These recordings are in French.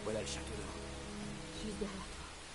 Voilà le château d'eau. Juste derrière toi.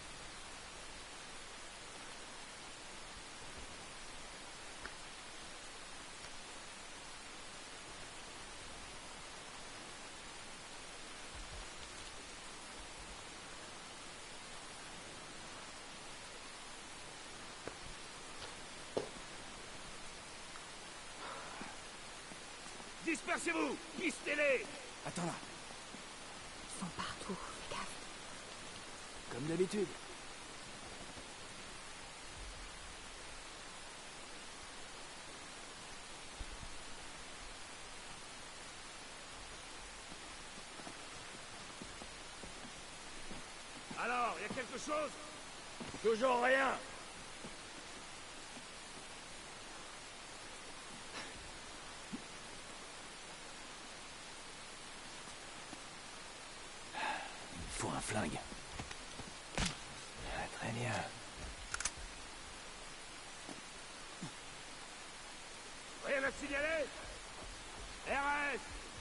Dispersez-vous! Pistez-les! Attends là, Ils sont partout, fais gaffe. comme d'habitude. Alors, y a quelque chose? Toujours rien! Il me faut un flingue. Ah, très bien. Rien à signaler? RS!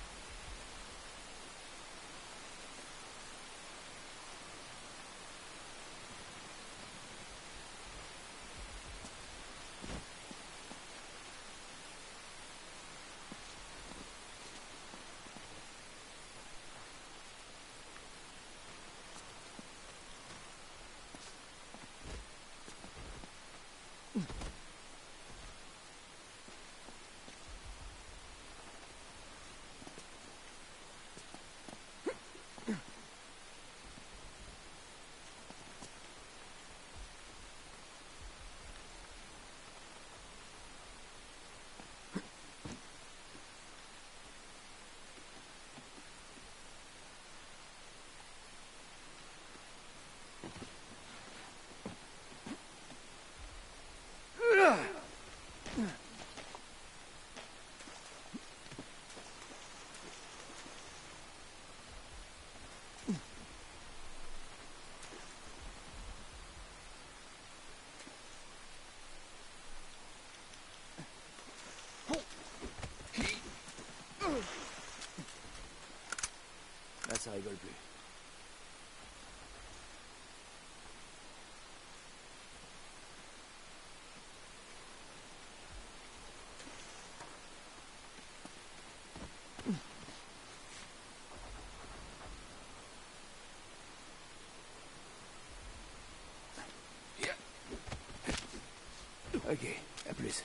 Là, ça rigole plus. Ok, à plus.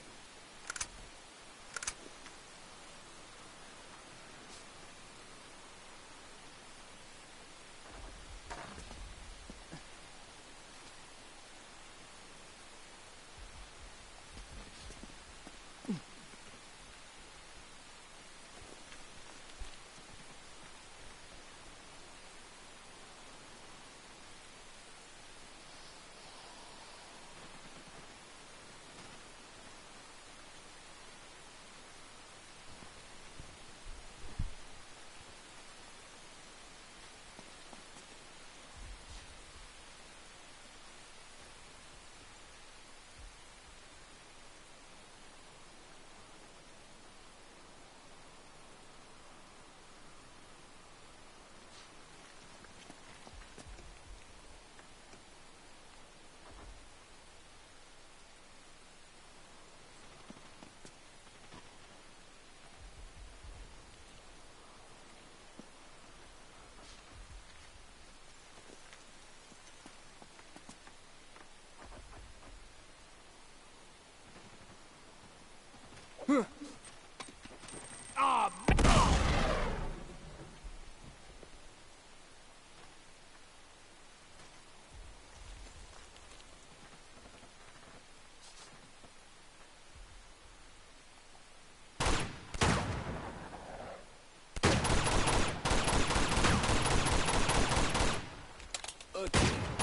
Ok.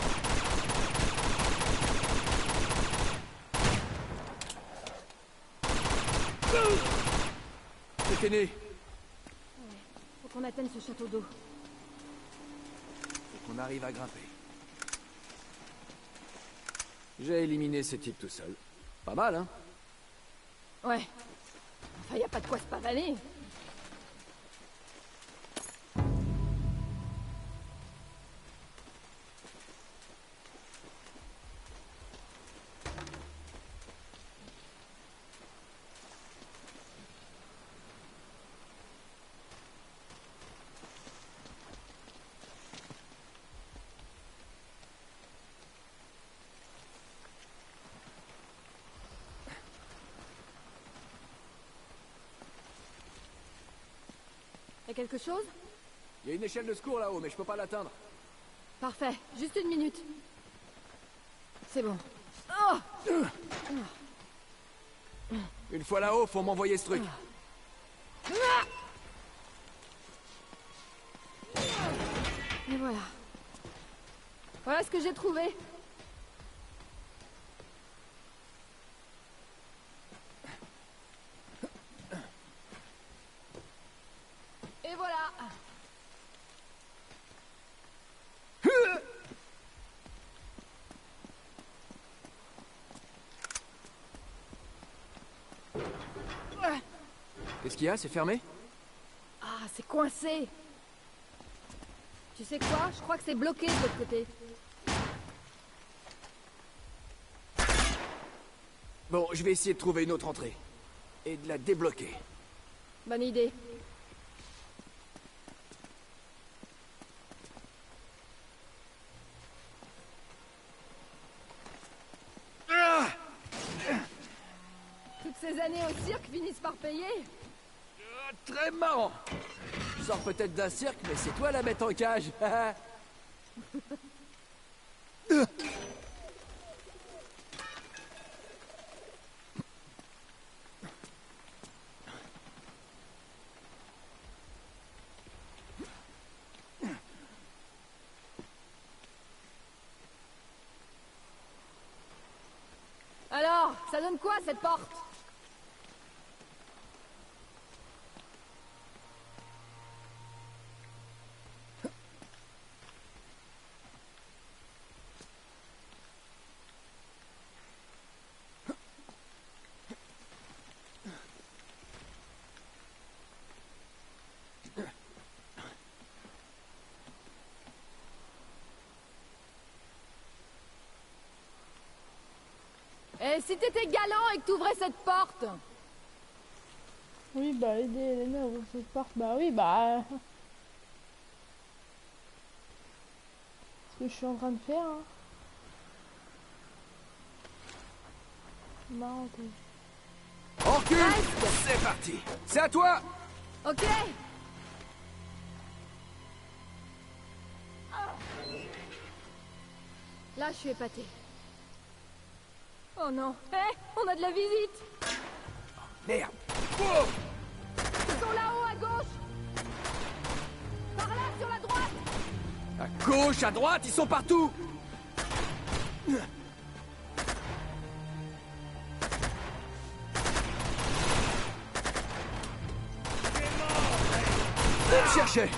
C'est fini. Ouais, faut qu'on atteigne ce château d'eau. Faut qu'on arrive à grimper. J'ai éliminé ce type tout seul. Pas mal, hein? Ouais. Enfin, y a pas de quoi se pavaner. Y'a quelque chose? Il y a une échelle de secours là-haut, mais je peux pas l'atteindre. Parfait, juste une minute. C'est bon. Oh! Une fois là-haut, faut m'envoyer ce truc. Et voilà. Voilà ce que j'ai trouvé. Et voilà. Qu'est-ce qu'il y a? C'est fermé? Ah, c'est coincé. Tu sais quoi? Je crois que c'est bloqué de l'autre côté. Bon, je vais essayer de trouver une autre entrée. Et de la débloquer. Bonne idée. Toutes ces années au cirque finissent par payer. Très marrant. Je sors peut-être d'un cirque, mais c'est toi la bête en cage. Alors, ça donne quoi cette porte? Et si t'étais galant et que t'ouvrais cette porte? Oui, bah aider Elena à ouvrir cette porte. Bah oui, bah... C'est ce que je suis en train de faire. Hein. Marrant, quoi. On recule. Presque. C'est parti. C'est à toi. Ok. Là, je suis épatée. Oh non. Hé, on a de la visite. Merde. Oh, Ils sont là-haut à gauche. Par là, sur la droite. à gauche, à droite, ils sont partout. On me cherchait.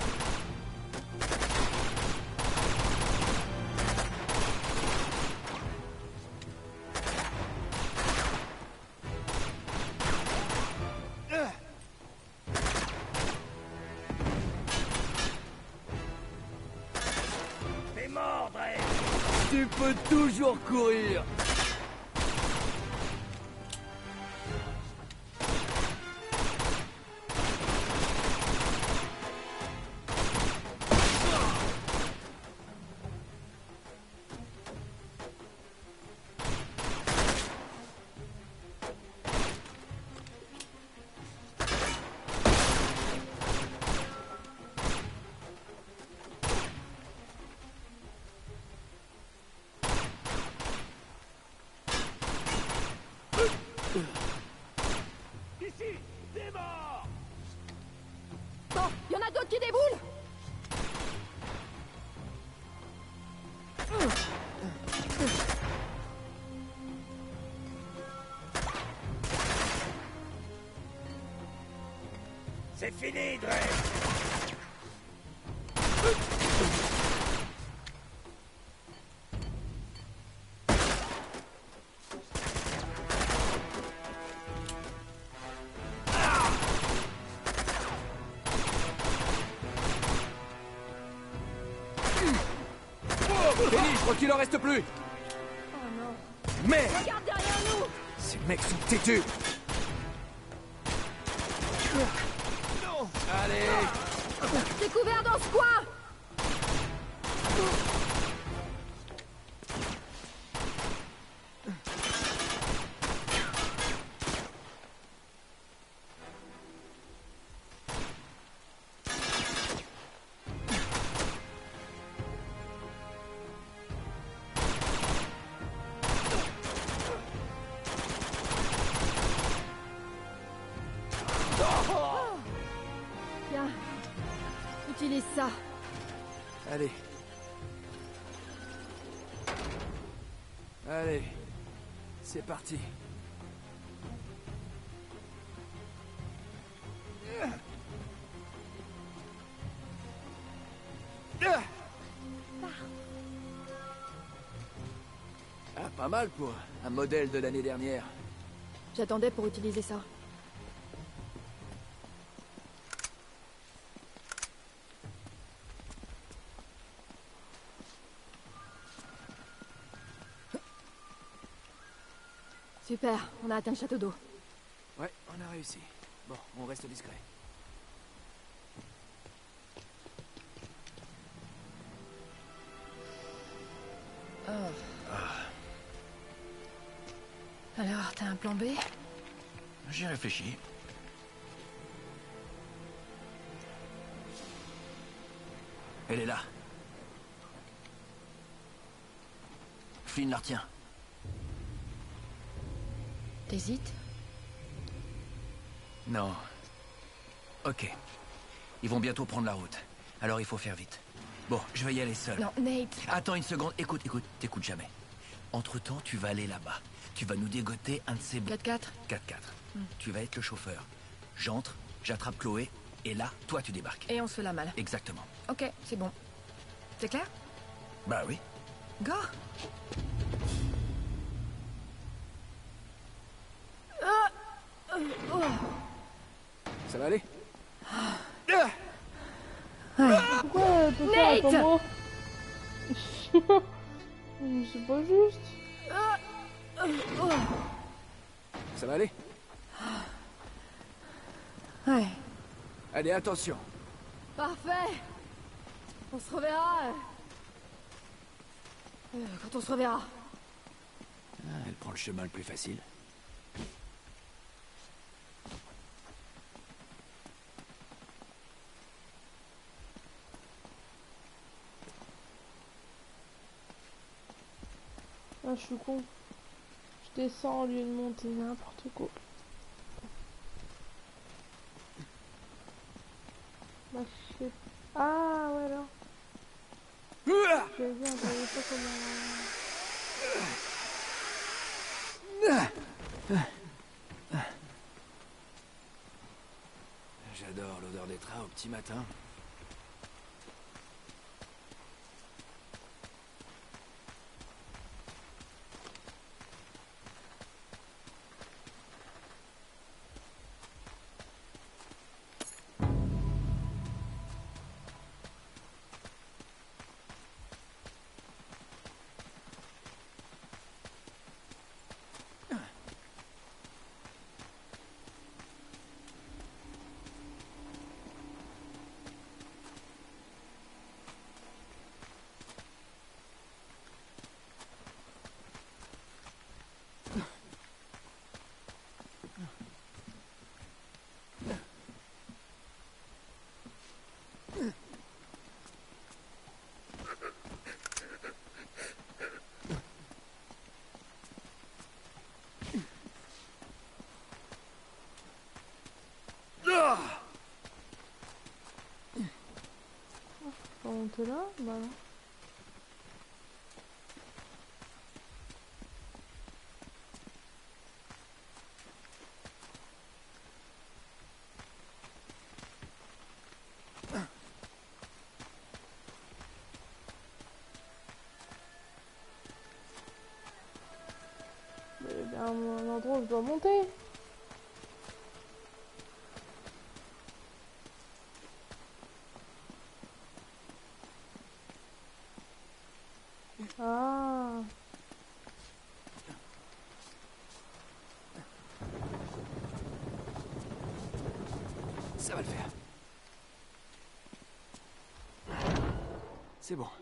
Fais mordre, Tu peux toujours courir. Ici, des morts. Bon, il y en a d'autres qui déboulent. C'est fini, Drake. Fini, je crois qu'il en reste plus. Oh non. Mais Regarde derrière nous. ces mecs sont têtus. Allez. T'es couvert dans ce coin. Utilise ça. Allez. Allez. C'est parti. Ah, pas mal pour un modèle de l'année dernière. J'attendais pour utiliser ça. Super, on a atteint le château d'eau. Ouais, on a réussi. Bon, on reste discret. Alors, t'as un plan B? J'y réfléchis. Elle est là. Flynn la retient. T'hésites? Non. Ok. Ils vont bientôt prendre la route. Alors il faut faire vite. Bon, je vais y aller seul. Non, Nate. Attends une seconde. Écoute, t'écoutes jamais. Entre-temps, tu vas aller là-bas. Tu vas nous dégoter un de ces... 4-4. 4-4. Tu vas être le chauffeur. J'entre, j'attrape Chloé, et là, toi, tu débarques. Et on se fait la malle. Exactement. Ok, c'est bon. C'est clair? Bah oui. Go! Ça va aller? Pourquoi elle peut faire Nate! comme moi? C'est pas juste. Ça va aller? Ouais. Allez, attention. Parfait. On se reverra. Quand on se reverra. Ah, elle prend le chemin le plus facile. Ah, je suis con. Je descends au lieu de monter, n'importe quoi. Bah, je sais... Ah, ouais, là. J'avais vu, on savait pas comment... J'adore l'odeur des trains au petit matin. On va monter là? Bah non. Mais il y a bien un endroit où je dois monter. Ah. Ça va le faire. C'est bon.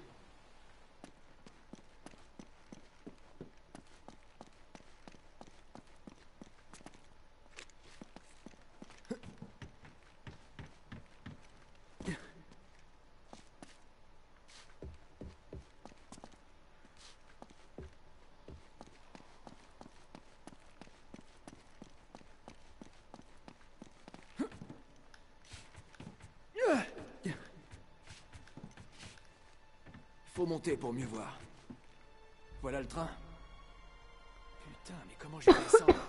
Faut monter pour mieux voir. Voilà le train. Putain, mais comment je vais descendre?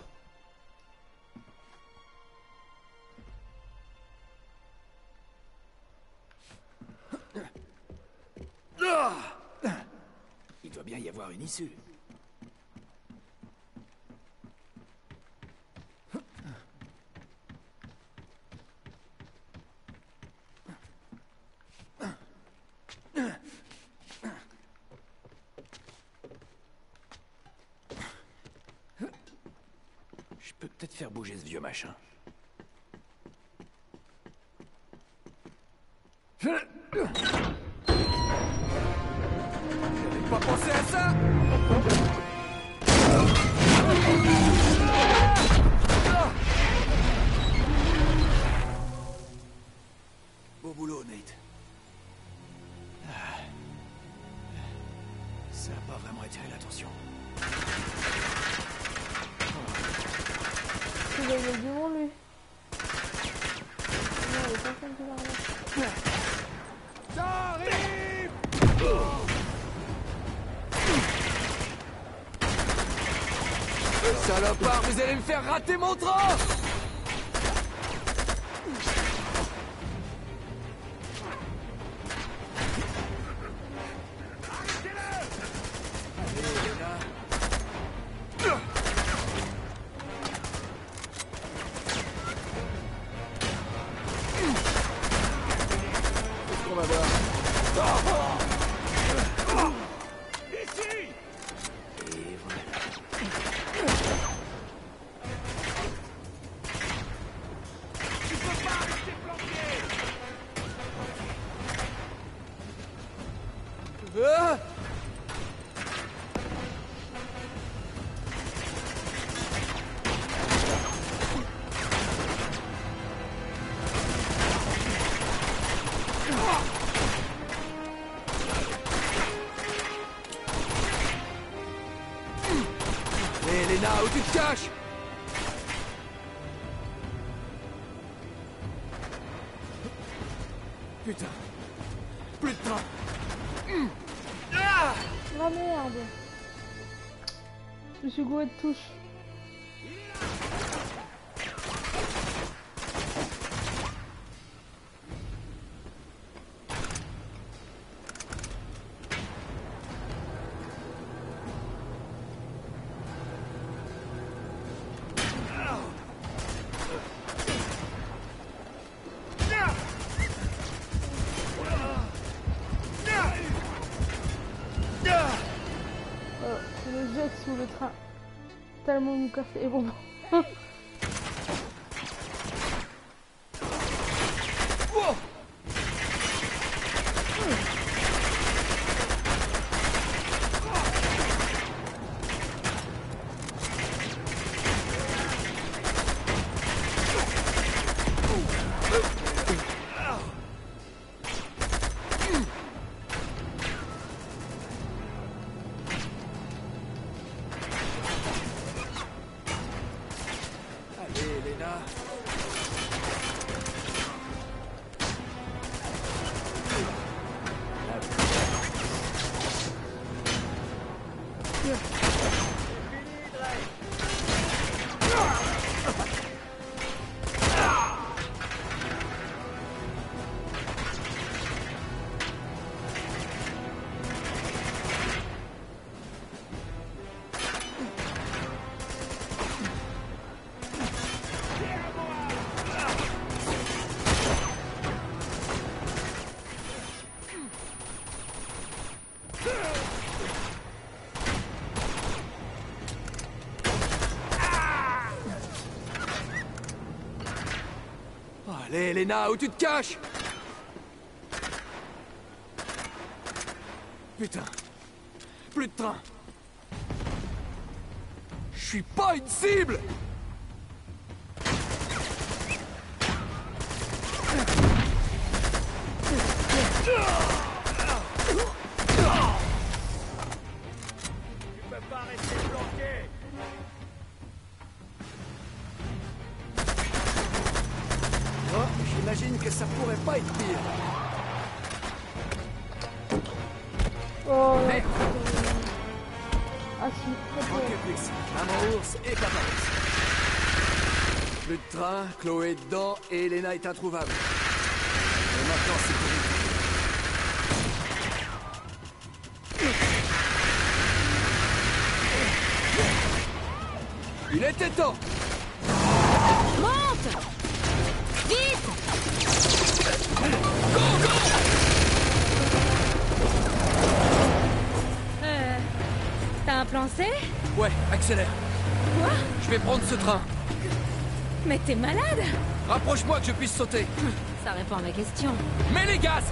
Il doit bien y avoir une issue. Je peux peut-être faire bouger ce vieux machin. J'avais pas pensé à ça. Beau boulot, Nate. Ça a pas vraiment attiré l'attention. Il y avait du monde, lui. Non, il y a personne qui va regarder. J'arrive! Salopard, vous allez me faire rater mon train! Elena, où tu te caches? Putain. Plus de train. Ah merde. Je suis gouré de touche. Je jette sous le train. Tellement nous casser les bonbons. Allez, Elena, où tu te caches? Putain. Plus de train. Je suis pas une cible! Tu peux pas rester bloqué. Oh, j'imagine que ça pourrait pas être pire. Oh là. Merde. Ah si, très Manquait bien. plus que ça. Maman ours et papa ours. Plus de train, Chloé est dedans et Elena est introuvable. Et maintenant, c'est pour nous. Il était temps. Monte! Vite! T'as un plan C? Ouais, accélère. Quoi? Je vais prendre ce train. Mais t'es malade? Rapproche-moi que je puisse sauter. Ça répond à ma question. Mets les gaz.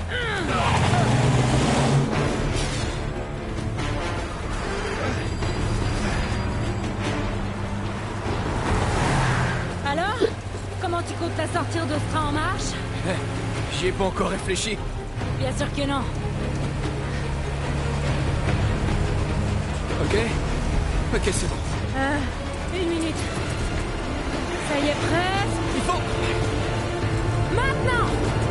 Alors? Comment tu comptes la sortir de ce train en marche? J'y ai pas encore réfléchi. Bien sûr que non. Ok? Ok, c'est bon. 1 minute. Ça y est, presque. Il faut... Maintenant!